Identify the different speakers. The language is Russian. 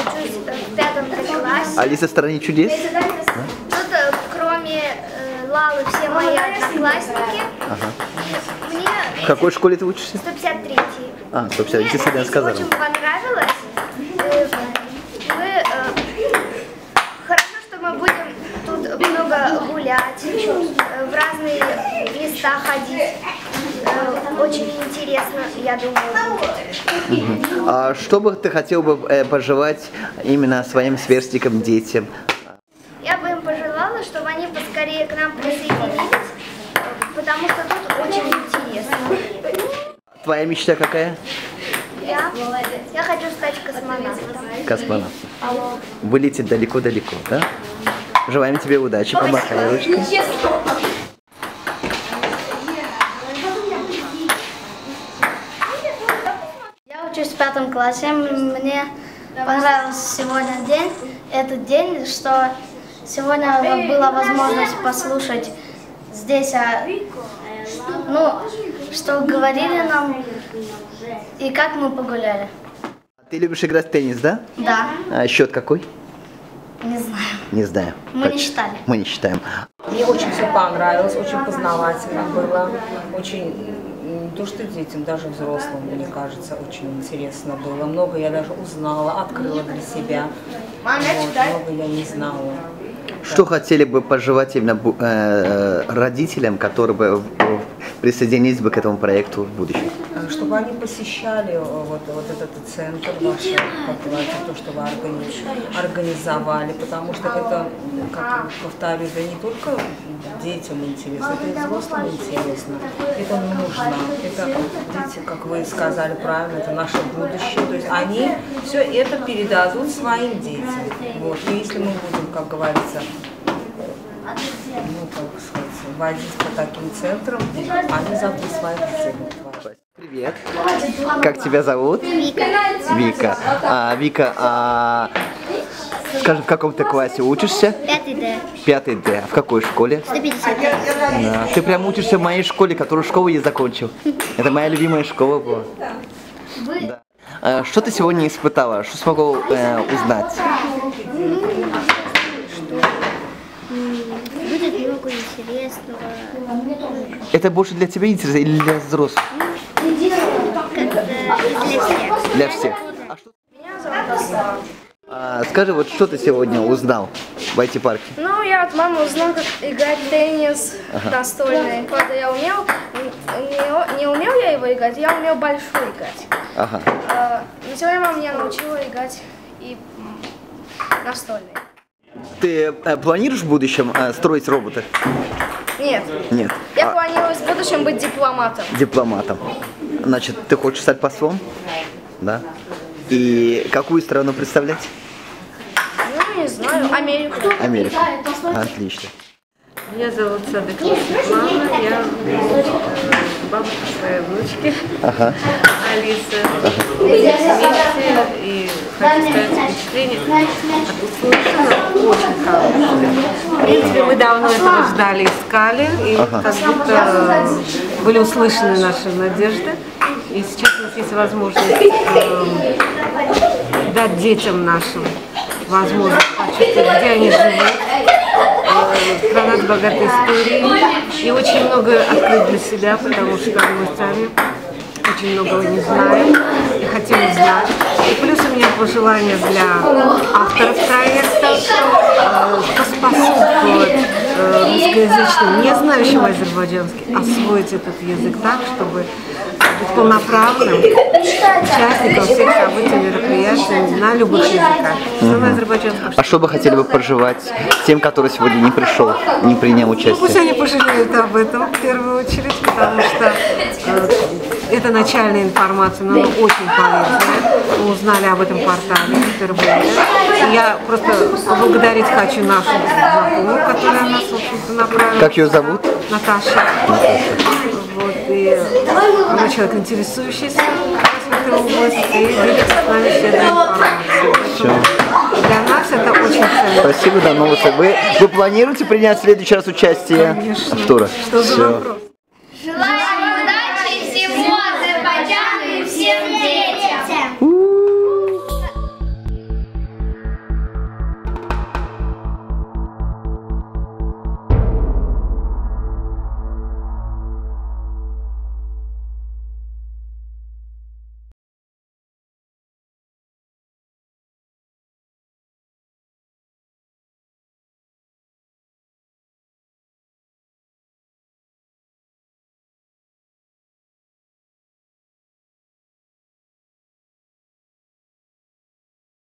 Speaker 1: учусь в 5 классе.
Speaker 2: Алиса в стране чудес?
Speaker 1: Тут, кроме Лалы, все мои одноклассники.
Speaker 2: Ага.
Speaker 1: Мне
Speaker 2: В какой школе ты учишься?
Speaker 1: 153-й.
Speaker 2: А, 153, ты сегодня сказала.
Speaker 1: Очень понравилось. Хорошо, что мы будем тут много гулять, в разные места ходить. Очень интересно, я думаю, будет.
Speaker 2: А что бы ты хотел бы пожелать именно своим сверстникам, детям?
Speaker 1: Я бы им пожелала, чтобы они поскорее к нам присоединились, потому что тут очень интересно.
Speaker 2: Твоя мечта какая?
Speaker 1: Я хочу стать космонавтом.
Speaker 2: Космонавт. Вылететь далеко-далеко, да? Желаем тебе удачи, помахай ручкой.
Speaker 1: Я учусь в 5 классе. Мне понравился сегодня день. Этот день, что сегодня была возможность послушать здесь, что говорили нам и как мы погуляли.
Speaker 2: Ты любишь играть в теннис, да?
Speaker 1: Да.
Speaker 2: А счет какой?
Speaker 1: Не знаю.
Speaker 2: Не знаю.
Speaker 1: Мы не считали.
Speaker 2: Мы не считаем.
Speaker 3: Мне очень все понравилось, очень познавательно было, очень, не то что детям, даже взрослым, мне кажется, очень интересно было. Много я даже узнала, открыла для себя, много я не знала.
Speaker 2: Что хотели бы пожелать именно родителям, которые бы присоединились бы к этому проекту в будущем?
Speaker 3: Чтобы они посещали вот этот центр ваш, то, что вы организовали, потому что это, как повторюсь, да не только детям интересно, это и взрослым интересно, это нужно, это дети, как вы сказали правильно, это наше будущее, то есть они все это передадут своим детям, вот. И если мы будем, как говорится, как сказать, водить по таким центрам, они забудут своих детей.
Speaker 2: Привет. Как тебя зовут?
Speaker 1: Вика.
Speaker 2: Вика. Вика, скажи, в каком ты классе учишься?
Speaker 1: 5D.
Speaker 2: 5D. В какой школе?
Speaker 1: 150.
Speaker 2: Да. Ты прям учишься в моей школе, которую школу я закончил. Это моя любимая школа была. Да. Что ты сегодня испытала? Что смогла узнать?
Speaker 1: Будет много интересного.
Speaker 2: Это больше для тебя интересно или для взрослых? Для всех. Скажи, вот что ты сегодня узнал в IT-парке?
Speaker 4: Ну, я от мамы узнал, как играть в теннис настольный. Правда, я умел, не умел я его играть, я умел большой играть.
Speaker 2: Ага.
Speaker 4: Но сегодня мама меня научила играть и настольный.
Speaker 2: Ты планируешь в будущем строить роботы?
Speaker 4: Нет.
Speaker 2: Нет.
Speaker 4: Я планирую в будущем быть дипломатом.
Speaker 2: Дипломатом. Значит, ты хочешь стать послом? Да. И какую страну представлять?
Speaker 4: Ну, не знаю. Америку.
Speaker 2: Америку. Отлично.
Speaker 5: Меня зовут Садыкова Светлана, я бабушка своей внучки, Алисы. И хочу сказать впечатление от услышанного очень хорошее. В принципе, мы давно этого ждали, искали, и как будто были услышаны наши надежды. И сейчас у нас есть возможность дать детям нашим возможность почувствовать, где они живут. Страна с богатой историей, и очень много открыть для себя, потому что мы сами очень многого не знаем и хотим узнать. И плюс у меня пожелание для авторов проекта поспособствовать русскоязычным, не знающим азербайджанский, освоить этот язык так, чтобы быть полноправным участником всех событий, мероприятий на любых языках.
Speaker 2: А что бы хотели бы пожелать тем, которые сегодня не пришел, не принял участие?
Speaker 5: Пусть они пожалеют об этом в первую очередь, потому что это начальная информация, но она очень полезная. Мы узнали об этом портале впервые. И я просто поблагодарить хочу нашу знакомую, которая нас, в общем-то, направила.
Speaker 2: Как ее зовут?
Speaker 5: Наташа. Вот, и она человек интересующийся в этой области и делится с нами всей этой информацией. Для нас это очень ценно.
Speaker 2: Спасибо, до новых встреч. Вы планируете принять в следующий раз участие?
Speaker 5: Конечно.
Speaker 2: Артура?
Speaker 5: Что за вопрос?